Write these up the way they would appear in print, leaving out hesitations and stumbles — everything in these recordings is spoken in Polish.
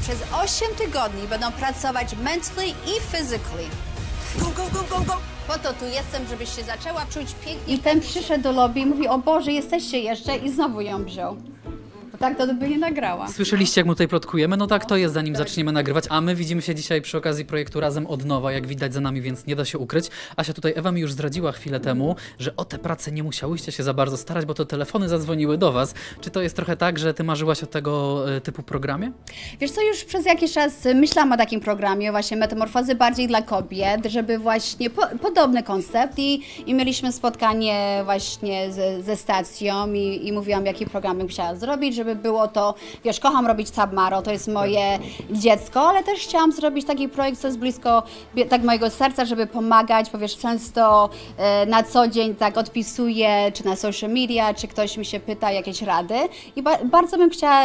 Przez 8 tygodni będą pracować mentally i physically. Go, go, go, go, go! Po to tu jestem, żebyś się zaczęła czuć pięknie. I ten przyszedł do lobby i mówi, o Boże, jesteście jeszcze, i znowu ją wziął. Bo tak to by nie nagrała. Słyszeliście, jak my tutaj plotkujemy? No tak to jest, zanim zaczniemy nagrywać. A my widzimy się dzisiaj przy okazji projektu Razem od nowa, jak widać za nami, więc nie da się ukryć. Asia, tutaj Ewa mi już zdradziła chwilę temu, że o tę pracę nie musiałyście się za bardzo starać, bo to telefony zadzwoniły do was. Czy to jest trochę tak, że ty marzyłaś o tego typu programie? Wiesz co, już przez jakiś czas myślałam o takim programie, właśnie metamorfozy bardziej dla kobiet, żeby właśnie podobny koncept i mieliśmy spotkanie właśnie ze stacją i mówiłam, jaki program bym chciała zrobić, żeby było to, wiesz, kocham robić Submaro, to jest moje dziecko, ale też chciałam zrobić taki projekt, co jest blisko tak mojego serca, żeby pomagać, bo wiesz, często na co dzień tak odpisuję, czy na social media, czy ktoś mi się pyta jakieś rady i bardzo bym chciała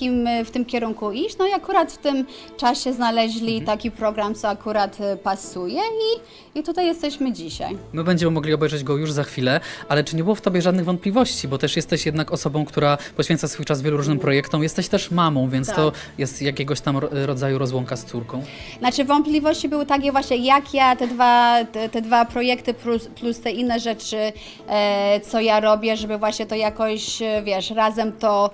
w tym kierunku iść, no i akurat w tym czasie znaleźli taki program, co akurat pasuje i tutaj jesteśmy dzisiaj. My będziemy mogli obejrzeć go już za chwilę, ale czy nie było w tobie żadnych wątpliwości, bo też jesteś jednak osobą, która poświęca swój czas wielu różnym projektom, jesteś też mamą, więc tak. To jest jakiegoś tam rodzaju rozłąka z córką. Znaczy wątpliwości były takie właśnie, jak ja te dwa projekty plus te inne rzeczy, co ja robię, żeby właśnie to jakoś, wiesz, razem to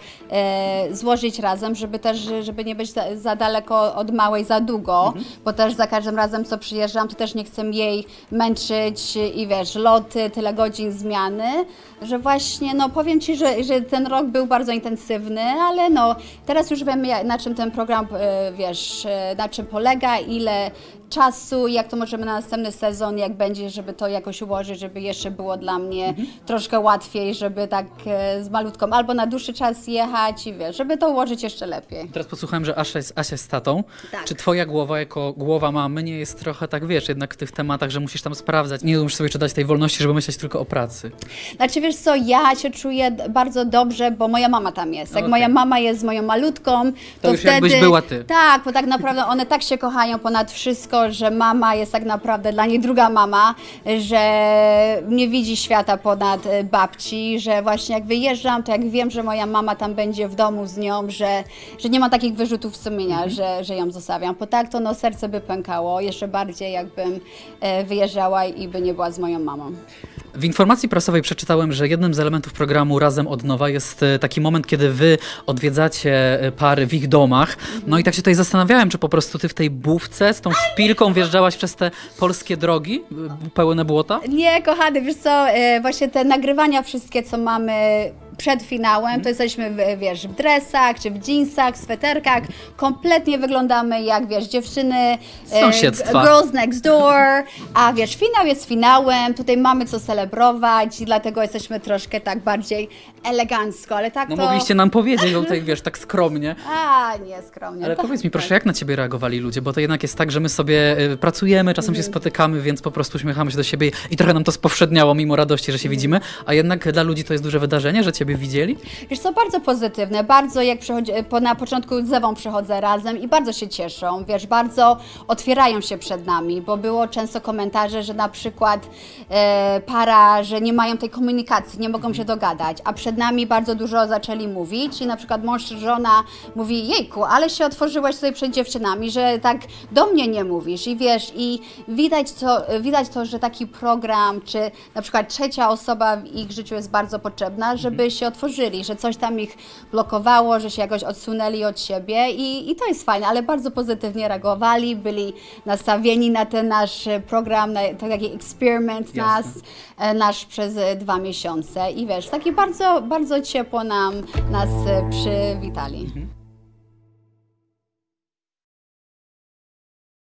złożyć razem, żeby nie być za daleko od małej za długo, bo też za każdym razem, co przyjeżdżam, to też nie chcę jej męczyć i wiesz, loty, tyle godzin zmiany, że właśnie, no powiem Ci, że ten rok był bardzo intensywny, ale no teraz już wiem, na czym ten program, wiesz, na czym polega, ile czasu, jak to możemy na następny sezon, jak będzie, żeby to jakoś ułożyć, żeby jeszcze było dla mnie troszkę łatwiej, żeby tak z malutką albo na dłuższy czas jechać i wiesz, żeby to ułożyć jeszcze lepiej. Teraz posłuchałem, że Asia z tatą. Tak. Czy twoja głowa jako głowa mamy nie jest trochę tak, wiesz, jednak w tych tematach, że musisz tam sprawdzać, nie musisz sobie jeszcze dać tej wolności, żeby myśleć tylko o pracy? Znaczy wiesz co, ja się czuję bardzo dobrze, bo moja mama tam jest. Jak moja mama jest z moją malutką, to już wtedy jakbyś była ty. Tak, bo tak naprawdę one tak się kochają ponad wszystko, że mama jest tak naprawdę dla niej druga mama, że nie widzi świata ponad babci, że właśnie jak wyjeżdżam, to jak wiem, że moja mama tam będzie w domu z nią, że nie ma takich wyrzutów sumienia, że ją zostawiam. Bo tak to no serce by pękało jeszcze bardziej, jakbym wyjeżdżała i by nie była z moją mamą. W informacji prasowej przeczytałem, że jednym z elementów programu Razem od nowa jest taki moment, kiedy wy odwiedzacie pary w ich domach. No i tak się tutaj zastanawiałem, czy po prostu ty w tej bówce z tą szpilką wjeżdżałaś przez te polskie drogi pełne błota? Nie, kochany, wiesz co, właśnie te nagrywania wszystkie, co mamy przed finałem, to jesteśmy wiesz, w dresach, czy w jeansach, sweterkach, kompletnie wyglądamy jak, wiesz, dziewczyny z sąsiedztwa. Girls next door, a wiesz, finał jest finałem, tutaj mamy co celebrować i dlatego jesteśmy troszkę tak bardziej elegancko, ale tak no to... mogliście nam powiedzieć, bo tutaj, wiesz, tak skromnie. A, nie skromnie. Ale to... powiedz mi proszę, jak na ciebie reagowali ludzie, bo to jednak jest tak, że my sobie pracujemy, czasem się spotykamy, więc po prostu uśmiechamy się do siebie i trochę nam to spowszedniało mimo radości, że się widzimy, a jednak dla ludzi to jest duże wydarzenie, że ciebie widzieli? Wiesz co, bardzo pozytywne, bardzo jak na początku z Ewą przychodzę razem i bardzo się cieszą, wiesz, bardzo otwierają się przed nami, bo było często komentarze, że na przykład para, że nie mają tej komunikacji, nie mogą się dogadać, a przed nami bardzo dużo zaczęli mówić i na przykład mąż czy żona mówi, jejku, ale się otworzyłaś tutaj przed dziewczynami, że tak do mnie nie mówisz i wiesz, i widać to, że taki program, czy na przykład trzecia osoba w ich życiu jest bardzo potrzebna, żeby się otworzyli, że coś tam ich blokowało, że się jakoś odsunęli od siebie i to jest fajne, ale bardzo pozytywnie reagowali, byli nastawieni na ten nasz program, na taki eksperyment nasz przez 2 miesiące i wiesz, taki bardzo, bardzo ciepło nas przywitali.